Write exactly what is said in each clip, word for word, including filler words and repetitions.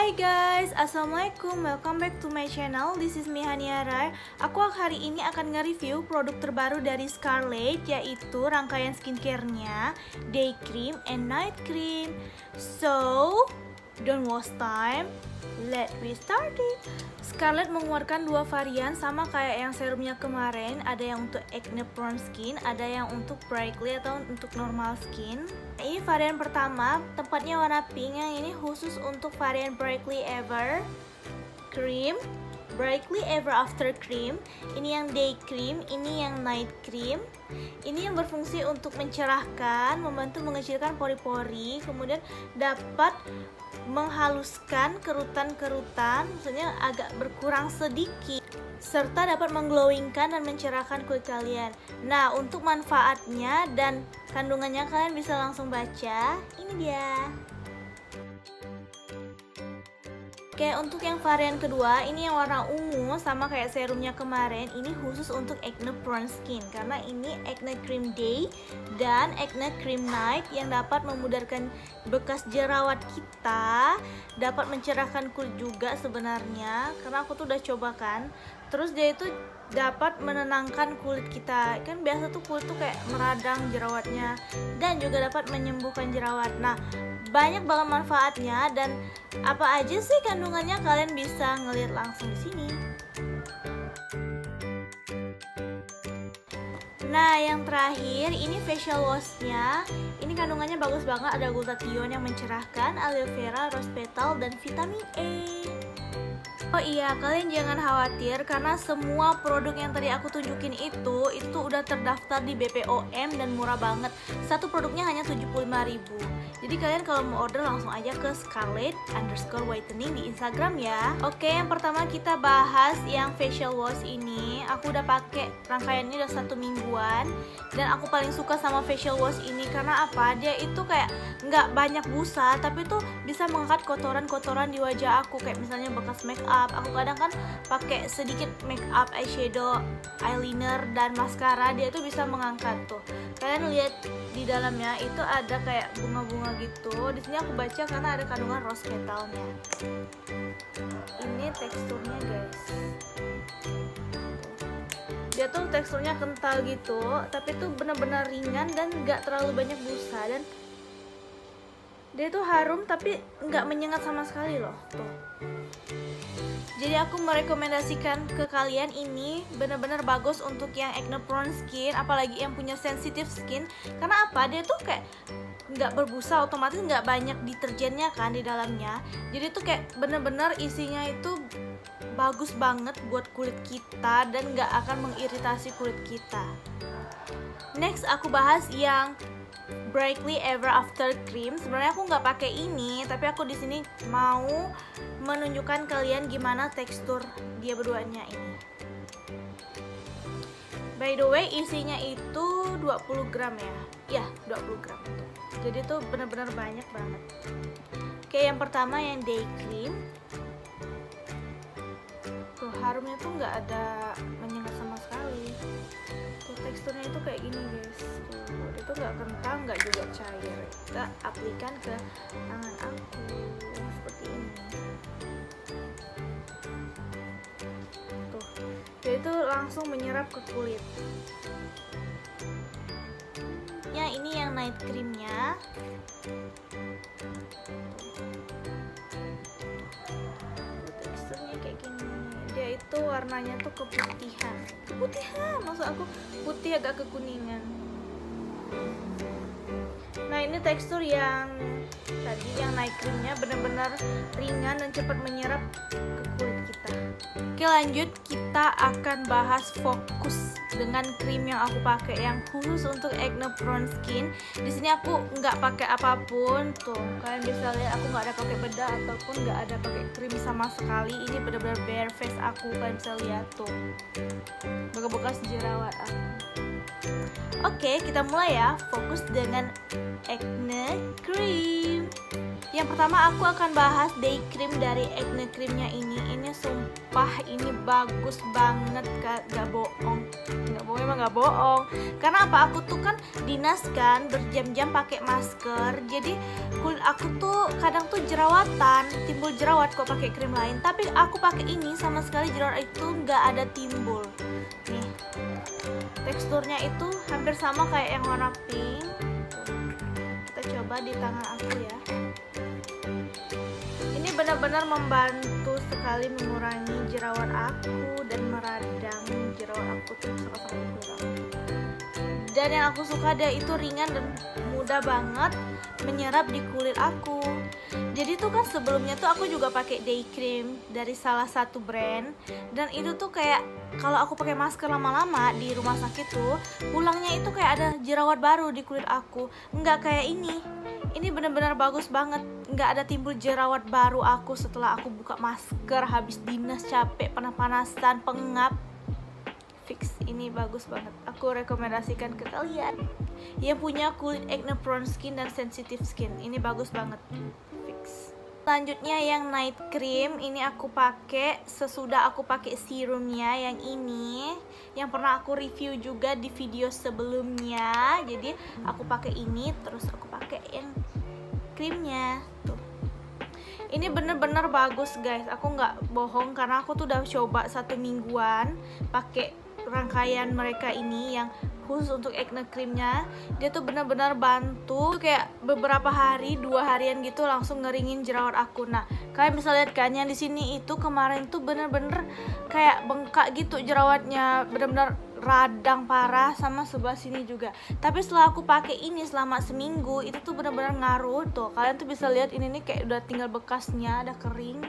Hai guys, assalamualaikum, welcome back to my channel. This is Mihania Rai. Aku hari ini akan nge-review produk terbaru dari Scarlett, yaitu rangkaian skincare-nya Day Cream and Night Cream. So, don't waste time, let me start it. Scarlett mengeluarkan dua varian sama kayak yang serumnya kemarin. Ada yang untuk acne prone skin, ada yang untuk brightly atau untuk normal skin. Ini varian pertama, tempatnya warna pink. Yang ini khusus untuk varian brightly ever cream, brightly ever after cream. Ini yang day cream, ini yang night cream. Ini yang berfungsi untuk mencerahkan, membantu mengecilkan pori-pori, kemudian dapat menghaluskan kerutan-kerutan, maksudnya agak berkurang sedikit, serta dapat mengglowingkan dan mencerahkan kulit kalian. Nah, untuk manfaatnya dan kandungannya kalian bisa langsung baca. Ini dia. Oke, untuk yang varian kedua, ini yang warna ungu sama kayak serumnya kemarin. Ini khusus untuk acne prone skin karena ini acne cream day dan acne cream night yang dapat memudarkan bekas jerawat kita, dapat mencerahkan kulit juga sebenarnya. Karena aku tuh udah coba kan. Terus dia itu dapat menenangkan kulit kita. Kan biasa tuh kulit tuh kayak meradang jerawatnya, dan juga dapat menyembuhkan jerawat. Nah, banyak banget manfaatnya, dan apa aja sih kandungannya kalian bisa ngeliat langsung di sini. Nah, yang terakhir ini facial wash-nya. Ini kandungannya bagus banget, ada glutathione yang mencerahkan, aloe vera, rose petal, dan vitamin E. Oh iya, kalian jangan khawatir karena semua produk yang tadi aku tunjukin itu itu tuh udah terdaftar di B P O M dan murah banget. Satu produknya hanya tujuh puluh lima ribu. Jadi kalian kalau mau order langsung aja ke Scarlett underscore whitening di Instagram ya. Oke, yang pertama kita bahas yang facial wash ini. Aku udah pakai rangkaiannya udah satu mingguan, dan aku paling suka sama facial wash ini karena apa? Dia itu kayak nggak banyak busa, tapi tuh bisa mengangkat kotoran-kotoran di wajah aku, kayak misalnya bekas make up. Aku kadang kan pakai sedikit make up, eyeshadow, eyeliner, dan maskara. Dia tuh bisa mengangkat tuh. Kalian lihat di dalamnya itu ada kayak bunga-bunga gitu. Di sini aku baca karena ada kandungan rose petalnya. Ini teksturnya guys. Dia tuh teksturnya kental gitu, tapi tuh benar-benar ringan dan nggak terlalu banyak busa, dan dia tuh harum tapi nggak menyengat sama sekali loh tuh. Jadi aku merekomendasikan ke kalian, ini bener-bener bagus untuk yang acne prone skin, apalagi yang punya sensitive skin. Karena apa? Dia tuh kayak nggak berbusa, otomatis nggak banyak deterjennya kan di dalamnya. Jadi tuh kayak bener-bener isinya itu bagus banget buat kulit kita dan nggak akan mengiritasi kulit kita. Next aku bahas yang brightly ever after cream. Sebenarnya aku nggak pakai ini, tapi aku di sini mau menunjukkan kalian gimana tekstur dia berduanya ini. By the way, isinya itu dua puluh gram ya. Ya, dua puluh gram. Jadi tuh bener-bener banyak banget. Oke, yang pertama yang day cream. Tuh, harumnya tuh nggak ada menyengat sama sekali. Tuh, teksturnya itu kayak gini guys. Tuh, itu nggak kentang, nggak juga cair. Kita aplikan ke tangan aku seperti ini. Tuh, dia itu langsung menyerap ke kulit. Ya, ini yang night creamnya. Teksturnya kayak gini. Dia itu warnanya tuh keputihan. Keputihan, maksud aku putih agak kekuningan. Nah, ini tekstur yang tadi yang night creamnya benar-benar ringan dan cepat menyerap ke kulit kita. Oke, lanjut kita akan bahas fokus dengan krim yang aku pakai yang khusus untuk acne prone skin. Di sini aku nggak pakai apapun tuh. Kalian bisa lihat aku nggak ada pakai bedak ataupun nggak ada pakai krim sama sekali. Ini benar-benar bare face aku. Kalian bisa lihat tuh bekas-bekas jerawat aku. Oke, kita mulai ya. Fokus dengan acne cream. Yang pertama aku akan bahas day cream dari acne creamnya ini. Ini sumpah ini bagus banget, gak, gak bohong, gak bohong emang gak bohong. Karena apa? Aku tuh kan dinas kan, berjam-jam pakai masker, jadi kulit aku tuh kadang tuh jerawatan, timbul jerawat kok pakai krim lain. Tapi aku pakai ini sama sekali jerawat itu nggak ada timbul. Nih, teksturnya itu hampir sama kayak yang warna pink. Kita coba di tangan aku ya. Ini benar-benar membantu sekali mengurangi jerawat aku dan meradang jerawat aku tuh sangat-sangat kurang. Dan yang aku suka dia itu ringan dan mudah banget menyerap di kulit aku. Jadi tuh kan sebelumnya tuh aku juga pakai day cream dari salah satu brand, dan itu tuh kayak kalau aku pakai masker lama-lama di rumah sakit tuh pulangnya itu kayak ada jerawat baru di kulit aku. Nggak kayak ini. Ini benar-benar bagus banget, nggak ada timbul jerawat baru aku setelah aku buka masker habis dinas capek, panas-panasan, pengap. Fix, ini bagus banget. Aku rekomendasikan ke kalian yang punya kulit acne prone skin dan sensitive skin. Ini bagus banget. Fix. Selanjutnya yang night cream, ini aku pakai sesudah aku pakai serumnya yang ini, yang pernah aku review juga di video sebelumnya. Jadi aku pakai ini, terus aku pakai yang krimnya tuh. Ini bener-bener bagus guys, aku nggak bohong karena aku tuh udah coba satu mingguan pakai rangkaian mereka ini yang khusus untuk acne creamnya. Dia tuh benar-benar bantu, kayak beberapa hari, dua harian gitu langsung ngeringin jerawat aku. Nah, kalian bisa lihat kan yang di sini itu kemarin tuh bener-bener kayak bengkak gitu jerawatnya, bener-bener radang parah, sama sebelah sini juga. Tapi setelah aku pakai ini selama seminggu, itu tuh bener-bener ngaruh tuh. Kalian tuh bisa lihat ini nih kayak udah tinggal bekasnya, udah kering.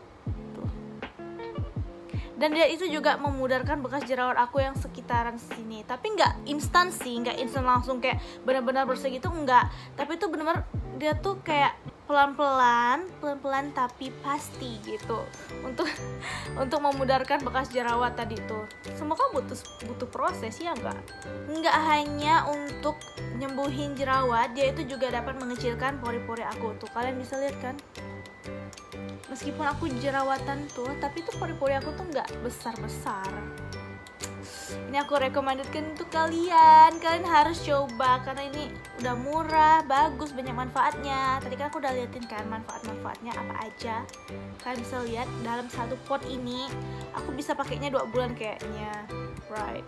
Dan dia itu juga memudarkan bekas jerawat aku yang sekitaran sini. Tapi nggak instan sih, nggak instan langsung kayak benar-benar bersih gitu, nggak. Tapi itu benar-benar dia tuh kayak pelan-pelan, pelan-pelan tapi pasti gitu untuk untuk memudarkan bekas jerawat tadi tuh. Semoga butuh butuh proses ya nggak? Nggak hanya untuk nyembuhin jerawat, dia itu juga dapat mengecilkan pori-pori aku tuh. Kalian bisa lihat kan? Meskipun aku jerawatan tuh, tapi tuh pori-pori aku tuh nggak besar-besar. Ini aku rekomendasikan untuk kalian. Kalian harus coba karena ini udah murah, bagus, banyak manfaatnya. Tadi kan aku udah liatin kan manfaat-manfaatnya apa aja. Kalian bisa lihat dalam satu pot ini, aku bisa pakainya dua bulan kayaknya. Right.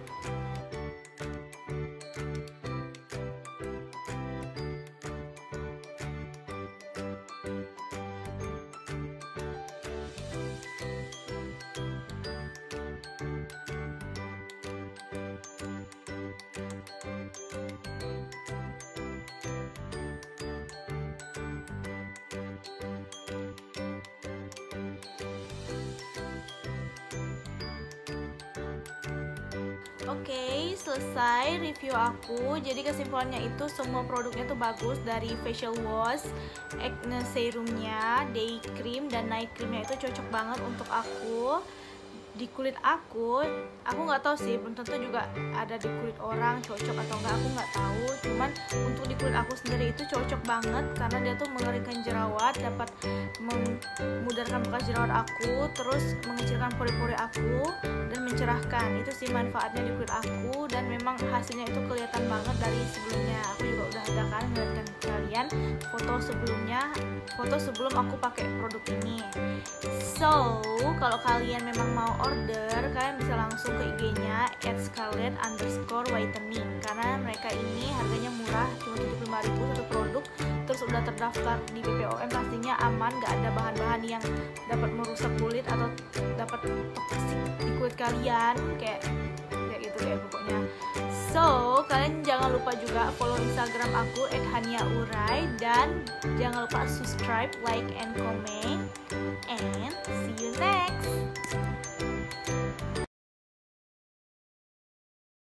Oke, okay, selesai review aku. Jadi kesimpulannya itu semua produknya tuh bagus, dari facial wash, acne serumnya, day cream, dan night creamnya itu cocok banget untuk aku di kulit aku. Aku nggak tahu sih, belum tentu juga ada di kulit orang cocok atau enggak, aku nggak tahu. Cuman untuk di kulit aku sendiri itu cocok banget karena dia tuh mengeringkan jerawat, dapat memudarkan bekas jerawat aku, terus mengecilkan pori-pori aku dan mencerahkan. Itu sih manfaatnya di kulit aku, dan memang hasilnya itu kelihatan banget dari sebelumnya. Aku juga udah ada kan ngeliatkan kalian foto sebelumnya, foto sebelum aku pakai produk ini. So, kalau kalian memang mau order, kalian bisa langsung ke I G-nya at scarlett underscore whitening, karena mereka ini harganya murah, cuma tujuh puluh lima ribu satu produk, terus udah terdaftar di B P O M, pastinya aman, gak ada bahan-bahan yang dapat merusak kulit atau dapat toksik di kulit kalian, kayak kayak gitu kayak pokoknya. So, kalian jangan lupa juga follow Instagram aku at hania urai, dan jangan lupa subscribe, like, and comment, and see you next.